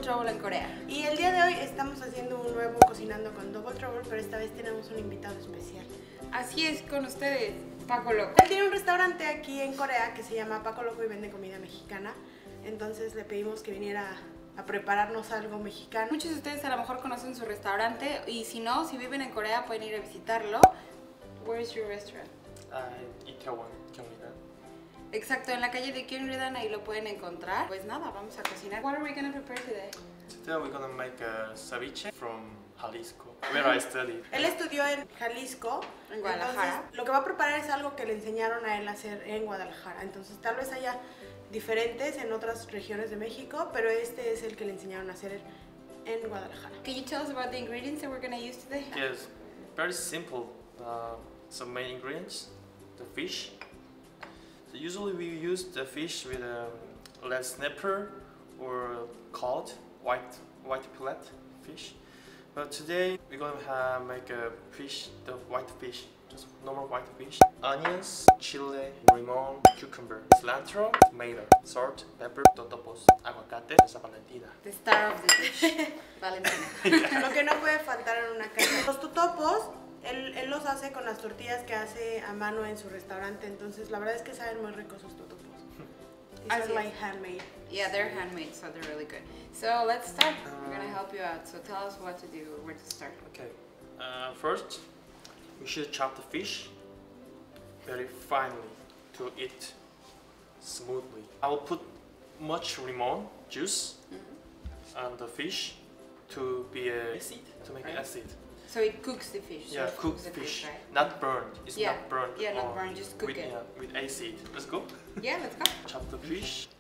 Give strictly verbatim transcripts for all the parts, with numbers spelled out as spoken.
Trouble en Corea. Y el día de hoy estamos haciendo un nuevo Cocinando con Double Trouble, pero esta vez tenemos un invitado especial. Así es, con ustedes, Paco Loco. Él tiene un restaurante aquí en Corea que se llama Paco Loco y vende comida mexicana. Entonces le pedimos que viniera a prepararnos algo mexicano. Muchos de ustedes a lo mejor conocen su restaurante y si no, si viven en Corea pueden ir a visitarlo. Where is your restaurant? Uh, Itaewon, Gyeongridan. Exacto, en la calle de Gyeongridan, ahí lo pueden encontrar. Pues nada, vamos a cocinar. What are we gonna prepare today? Today we're gonna make a ceviche from Jalisco, where I studied. Él estudió en Jalisco, En Guadalajara. Entonces, lo que va a preparar es algo que le enseñaron a él a hacer en Guadalajara. Entonces tal vez haya diferentes en otras regiones de México, pero este es el que le enseñaron a hacer en Guadalajara. Can you tell us about the ingredients that we're gonna use today? Yes, very simple. Uh, some main ingredients: the fish. So usually we use the fish with a um, red snapper or cod, white white fillet fish. But today we're gonna have, make a fish, the white fish, just normal white fish. Onions, chile, limon, cucumber, cilantro, tomato, salt, pepper, totopos, aguacate, esa Valentina. The star of the dish, Valentina. Lo que no puede faltar en una casa. Los totopos, él, él los hace con las tortillas que hace a mano en su restaurante. Entonces la verdad es que saben muy ricos sus totopos. These Así are es. like handmade. Yeah, they're handmade, so they're really good. So let's start. We're gonna help you out. So tell us what to do, where to start. Okay. Uh, first, we should chop the fish very finely to eat smoothly. I will put much lemon juice Mm-hmm. on the fish to be a acid, to make Right. acid. So it cooks the fish. Yeah, so it cook cooks the fish, right? not burned. It's Yeah, not burned. yeah, not or burned, just cook with, it. yeah, with acid. Let's go. Yeah, let's go. Chop the fish.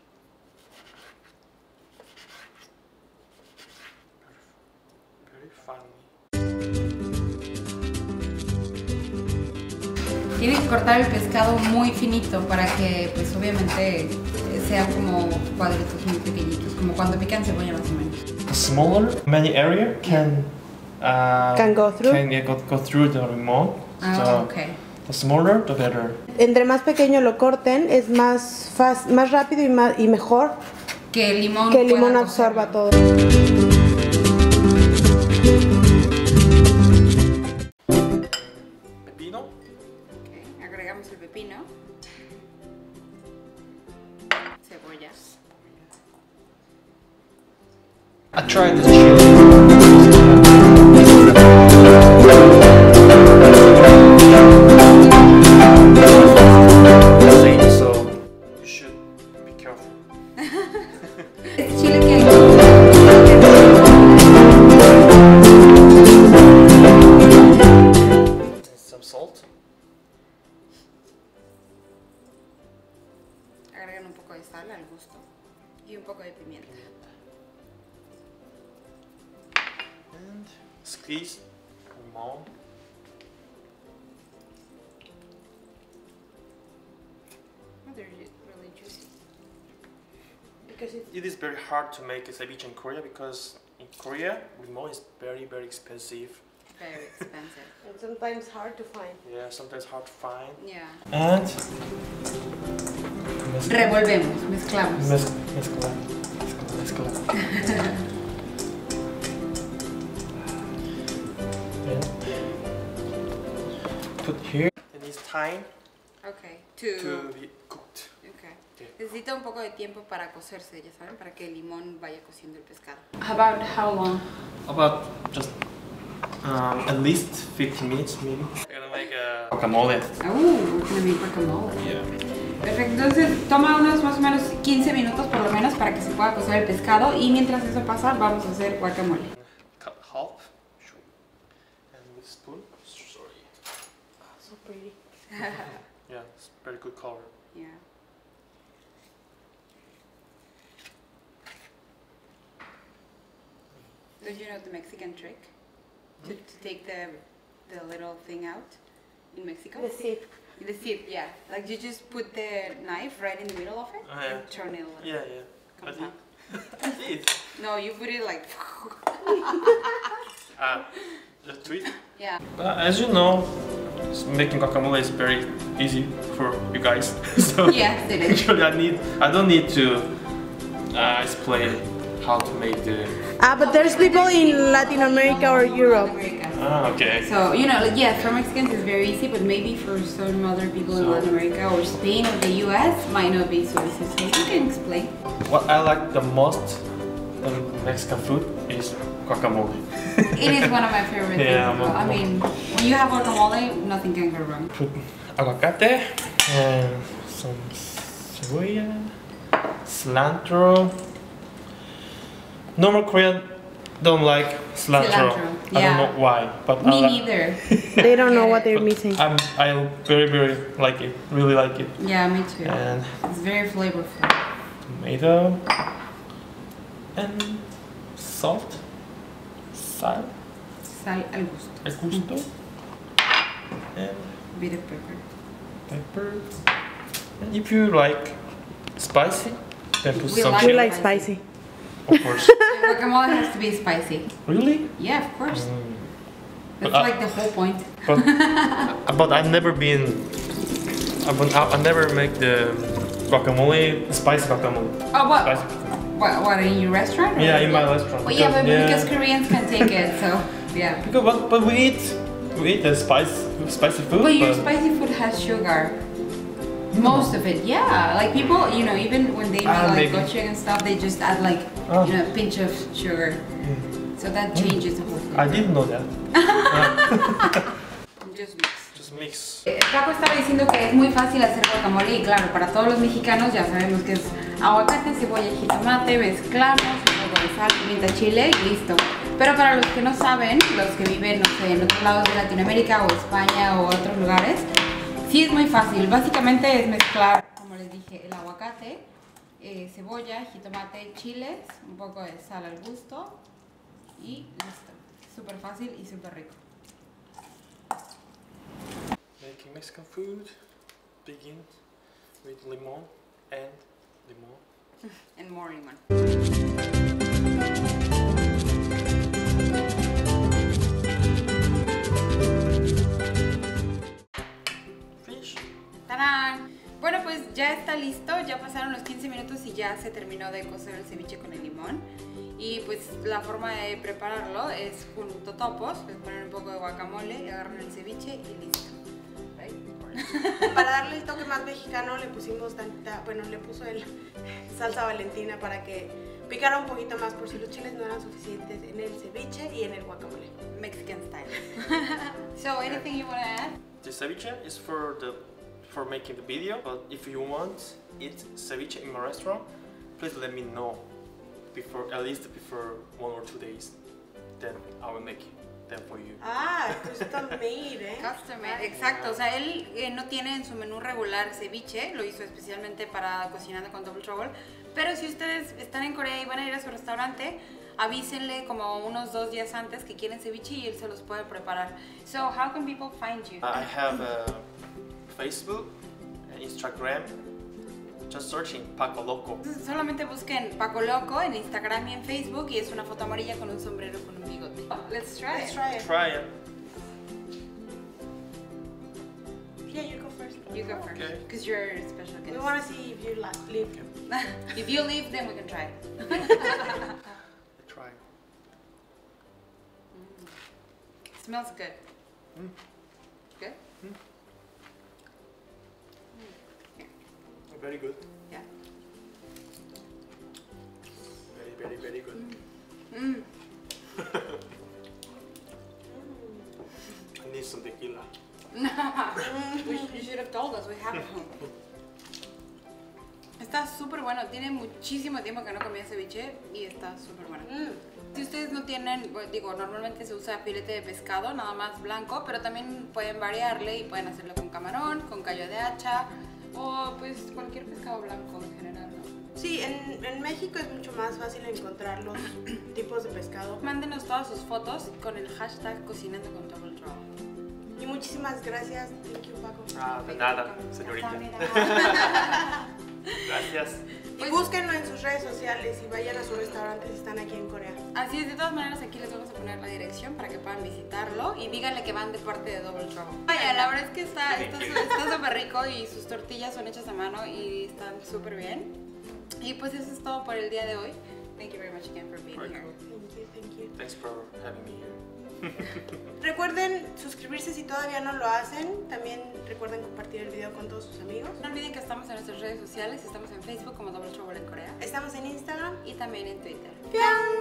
Very finely. Tienes que cortar el pescado muy finito para que, pues obviamente, sea como cuadritos muy pequeñitos, como cuando pican cebolla más o menos. The smaller many area can uh, Can go through? can yeah, go, go through the lemon. Ah, so okay. the smaller the better. Entre más pequeño lo corten, es más, fácil, más rápido y, más, y mejor Que el limón que el limón pueda absorba cocerlo. todo. Pepino. Ok, agregamos el pepino. Cebollas. I tried this chili. So you should be careful. Es chile que Some salt. agregan un poco de sal al gusto y un poco de pimienta. And squeeze lemon. Oh, they're really juicy. Because it's It is very hard to make a ceviche in Korea because in Korea lemon is very very expensive. Very expensive. and sometimes hard to find. Yeah, sometimes hard to find. Yeah. And mezcla. Revolvemos, mezclamos. Mez- mezcla. Mezcla. Mezcla. Then put here. It needs time Okay. To, to be cooked. okay. Okay. Necesita un poco de tiempo para cocerse, ya saben, para que el limón vaya cociendo el pescado. About how long? About just um, at least fifteen minutes maybe. I'm gonna make a guacamole. Uh, we're gonna make guacamole. Yeah. Perfecto, entonces toma unos más o menos quince minutos por lo menos para que se pueda cocer el pescado y mientras eso pasa vamos a hacer guacamole. Cut half. Sure. And with spoon. Sorry. So pretty. Yeah, it's very good color. Yeah. Don't you know the Mexican trick? To, to take the the little thing out in Mexico? The seed. The seed, yeah. Like you just put the knife right in the middle of it Oh, yeah. and turn it a little. Yeah, yeah. Comes I out. did. I did. No, you put it like. Uh, just tweet. Yeah. Uh, as you know, s- making guacamole is very easy for you guys. So Yes, it is. actually, I need I don't need to uh, explain how to make the. Ah, but there's people in Latin America or Europe. America. Ah, okay. So, you know, like, yeah, for Mexicans it's very easy, but maybe for some other people in So- Latin America or Spain or the U S might not be so easy. So you can explain. What I like the most in Mexican food is guacamole. It is one of my favorite Yeah, things. as well. I I'm- mean, when you have guacamole, nothing can go wrong. Put aguacate and some cebolla, cilantro. Normal Korean don't like cilantro. Cilantro, I yeah. don't know why, but I Me like- neither. They don't know what But they're but missing. I'm I very very like it, really like it. Yeah, me too. And It's very flavorful. tomato and salt, sal, Sal al gusto. al gusto, and Bit of pepper. pepper. And if you like spicy, then put We some like We chili, like spicy. of course. The guacamole has to be spicy. Really? Yeah, of course. Mm. That's But I- like the whole point. But but I've never been. I've, I I never make the guacamole spicy guacamole. Oh, what? Spicy. What, what, in your restaurant? or- Yeah, in my restaurant. Well, yeah, but Because- because Koreans can take it, so yeah. Because but, but we eat we eat the spice spicy food. But your spicy food has sugar. Most of it, yeah. Like people, you know, even when they make Ah, like maybe. gochujang and stuff, they just add like, Ah. you know, a pinch of sugar. Mm. So that changes the whole I thing. didn't know that. Just mix. Just mix. Eh, Paco estaba diciendo que es muy fácil hacer guacamole y claro, para todos los mexicanos ya sabemos que es aguacate, cebolla y jitomate, mezclamos, un poco de sal, pimienta, chile y listo. Pero para los que no saben, los que viven, no sé, en otros lados de Latinoamérica o España o otros lugares, sí es muy fácil. Básicamente es mezclar, como les dije, el aguacate, eh, cebolla, jitomate, chiles, un poco de sal al gusto y listo. Súper fácil y súper rico. Making Mexican food begins with lemon and lemon. And more in one. Fish. ¡Tarán! Bueno, pues ya está listo, ya pasaron los quince minutos y ya se terminó de cocer el ceviche con el limón. Y pues la forma de prepararlo es con totopos, les ponen un poco de guacamole, le agarran el ceviche y listo. Right? Para darle el toque más mexicano le pusimos tanta, bueno, le puso el salsa Valentina para que picara un poquito más por si los chiles no eran suficientes en el ceviche y en el guacamole. Mexican style. So, anything you want to add? The ceviche is for the for making the video, but if you want eat ceviche in my restaurant, please let me know before at least before one or two days. Then I will make them for you. Ah, custom made, ¿eh? Custom made, exacto. O sea, él eh, no tiene en su menú regular ceviche, lo hizo especialmente para Cocinando con Double Trouble. Pero si ustedes están en Corea y van a ir a su restaurante, avísenle como unos dos días antes que quieren ceviche y él se los puede preparar. So, how can people find you? I have a Facebook, and Instagram. Just searching Paco Loco. Entonces, solamente busquen Paco Loco en Instagram y en Facebook y es una foto amarilla con un sombrero con un bigote. Let's try Let's it. try it. Try it. Yeah, you go first. You go first, Okay. because you're a special guest. We want to see if you like leave. If you leave, then we can try it. Try. It smells good. Mm. Good? Very good. Yeah. Very, very, very good. Mm. I need some tequila. We sh- you should have told us, we have it home. Está súper bueno, tiene muchísimo tiempo que no comía ceviche y está súper bueno. Mm. Si ustedes no tienen, bueno, digo, normalmente se usa filete de pescado, nada más blanco, pero también pueden variarle y pueden hacerlo con camarón, con callo de hacha o pues cualquier pescado blanco en general, ¿no? Sí, en, en México es mucho más fácil encontrar los tipos de pescado. Mándenos todas sus fotos con el hashtag Cocinando con Double Trouble. Y muchísimas gracias. Thank you, Paco. Ah, de nada, señorita. Gracias. Y búsquenlo en sus redes sociales y vayan a su restaurante si están aquí en Corea. Así es, de todas maneras aquí les vamos a poner la dirección para que puedan visitarlo y díganle que van de parte de Double Trouble. Vaya, la verdad es que está está está súper rico y sus tortillas son hechas a mano y están súper bien. Y pues eso es todo por el día de hoy. Thank you very much again for being Very here. cool. Thank you, thank you. Thanks for having me here. Recuerden suscribirse si todavía no lo hacen. También recuerden compartir el video con todos sus amigos. No olviden que estamos en nuestras redes sociales. Estamos en Facebook como Double Trouble en Corea. Estamos en Instagram. Y también en Twitter. ¡Pian!